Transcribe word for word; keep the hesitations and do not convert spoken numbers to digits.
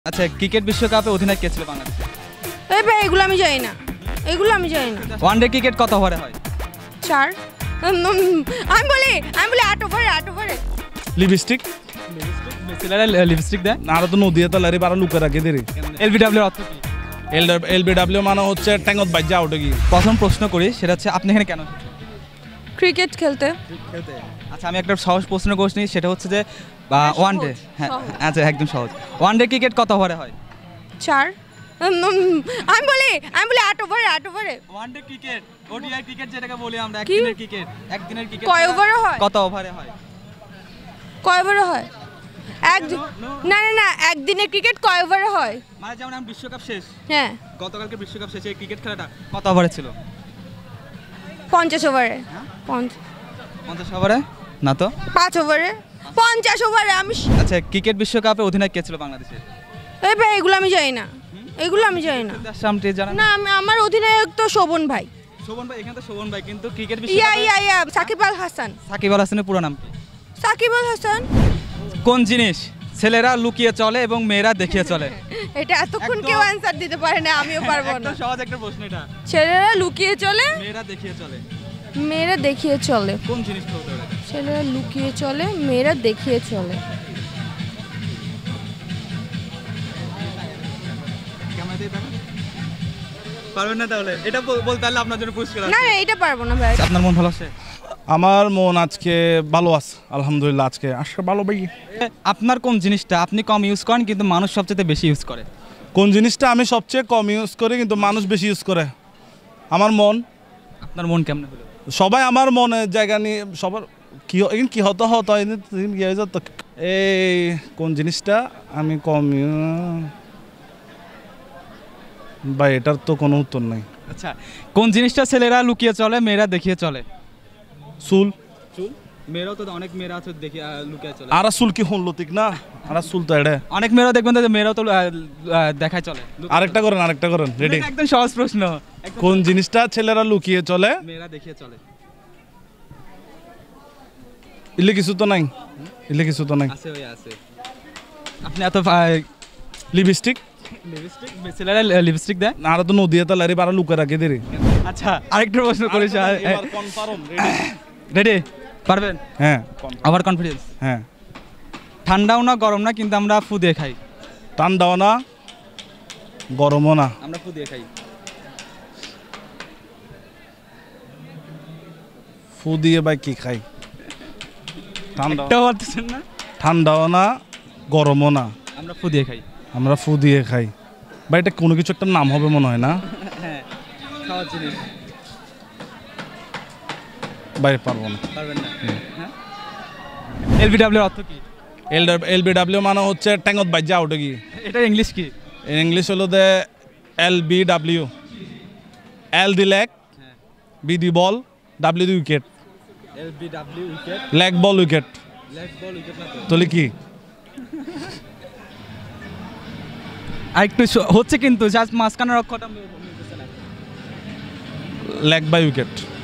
আচ্ছা, ক্রিকেট বিশ্বকাপে অধিনায়ক কে ছিল বাংলাদেশে? এই ভাই এগুলো আমি জানি না, এগুলো আমি জানি না। ওয়ানডে ক্রিকেট কত ওভারে হয়? চার। আমি বলি আমি বলি আট ওভারে, আট ওভারে। লিপস্টিক ছেলেরা লিপস্টিক দেয় না, আর তো নদীতে তালারি বারা লুকে রাখে দেরি। এলবিডব্লিউ অর্থ কি? এলবিডব্লিউ মানে হচ্ছে ট্যাঙ্গত বাজ্যা আউট কি। প্রথম প্রশ্ন করি, সেটা হচ্ছে আপনি এখানে কেন ক্রিকেট খেলতে। খেলতে? আচ্ছা, আমি একটা সহজ প্রশ্ন করছি, সেটা হচ্ছে যে ওয়ানডে, হ্যাঁ আচ্ছা একদম সহজ, ওয়ানডে ক্রিকেট কত ওভারে হয়? চার। আমি বলি আমি বলি আট ওভারে, আট ওভারে। ওয়ানডে ক্রিকেট, ওডিআই ক্রিকেট যেটাকে বলি আমরা, একদিনের ক্রিকেট, একদিনের ক্রিকেট কয় ওভারে হয়? কত ওভারে হয়? কয় ওভারে হয়? এক না না না একদিনের ক্রিকেট কয় ওভারে হয়? মানে যেমন আমি বিশ্বকাপ শেষ, হ্যাঁ গতকালকে বিশ্বকাপ শেষে ক্রিকেট খেলাটা কত ওভারে ছিল? পঞ্চাশ ওভারে। পঞ্চাশ ওভারে না তো, পাঁচ ওভারে। পঞ্চাশ ওভারে। আমি আচ্ছা, ক্রিকেট বিশ্বকাপে অধিনায়ক কে ছিল বাংলাদেশে? এই ভাই এগুলো আমি জানি না, এগুলো আমি জানি না। না আমি আমার অধিনায়ক তো শোভন ভাই। শোভন ভাই, এখানে তো শোভন ভাই, কিন্তু ক্রিকেট ইয়া বিশ্বকাপে ইয়া ইয়া সাকিব আল হাসান। সাকিব আল হাসানের পুরো নাম কি? সাকিব আল হাসান। কোন জিনিস ছেলেরা লুকিয়ে চলে এবং মেয়েরা দেখিয়ে চলে? এটা এতক্ষণ কেউ অ্যানসার দিতে পারে না, আমিও পারবো না। একদম সহজ একটা প্রশ্ন এটা। ছেলেরা লুকিয়ে চলে, মেয়েরা দেখিয়ে চলে, মেয়েরা দেখিয়ে চলে। কোন জিনিসটা হতে পারে? ছেলেরা লুকিয়ে চলে, মেয়েরা দেখিয়ে চলে। পারবেন না তাহলে? এটা বলতে পারলে আপনার জন্য পুরস্কার আছে। না না এটা পারবো না ভাই। আপনার মন ভালো আছে? আমার মন আজকে ভালো আছে, আলহামদুলিল্লাহ। আজকে আজকে ভালো ভাই। আপনার কোন জিনিসটা আপনি কম ইউজ করেন কিন্তু মানুষ সবচেয়ে বেশি ইউজ করে? কোন জিনিসটা আমি সবচেয়ে কম ইউজ করি কিন্তু মানুষ বেশি ইউজ করে? আমার মন। আপনার মন কেমন হলো? সবাই আমার মনে জায়গা নিয়ে সবার কি কি হতো হতো এই কোন জিনিসটা আমি কম ভাই, এটার তো কোনো উত্তর নাই। আচ্ছা, কোন জিনিসটা ছেলেরা লুকিয়ে চলে মেয়েরা দেখিয়ে চলে? চুল। চুল? মেয়েরাও তো অনেক মেয়েরা আছে দেখিয়ে লুকিয়ে চলে। আর চুল কি হল ঠিক না? আর চুল তো এটা অনেক মেয়েরাও দেখবেন যে মেয়েরাও তো দেখায় চলে। আরেকটা করেন, আরেকটা করেন। রেডি? একদম সহজ প্রশ্ন। কোন জিনিসটা ছেলেরা লুকিয়ে চলে মেয়েরা দেখিয়ে চলে? ইলে কিছু তো নাই, ইলে কিছু তো নাই। আছে ওই আছে। আপনি এত লিপস্টিক লিপস্টিক ছেলেরা লিপস্টিক দেয় না, আর তো নদীতে তালারি বারা লুকে রাখে দেরি। আচ্ছা, আরেকটা প্রশ্ন করেছি। রেডি? পারবেন? হ্যাঁ। Over confidence. হ্যাঁ। ঠান্ডাও না গরম না কিন্তু আমরা ফু দিয়ে খাই। ঠান্ডাও না গরমও না, আমরা ফু দিয়ে খাই। ফু দিয়ে ভাই কি খাই? ঠান্ডাও পারতেছেন না? ঠান্ডাও না গরমও না, আমরা ফু দিয়ে খাই। আমরা ফু দিয়ে খাই। ভাই এটা কোনো কিছু একটা নাম হবে মনে হয় না? হ্যাঁ, সহজ জিনিস। ভাই পারবো না। পারবেন না? হ্যাঁ। এলবিডব্লিউ অর্থ কি? এলবিডব্লিউ মানে হচ্ছে ট্যাঙ্গত বাজ্যা আউট কি। এটা ইংলিশ কি? ইংলিশ হলো দে এলবিডব্লিউ। এল দি লেগ, বি দি বল, ডাব্লিউ দি wicket. LBW wicket, leg ball wicket. Leg ball wicket না তো? তাহলে কি? আর একটু হচ্ছে কিন্তু জাস্ট মাঝখানের অক্ষরটা লেগ বাই উইকেট।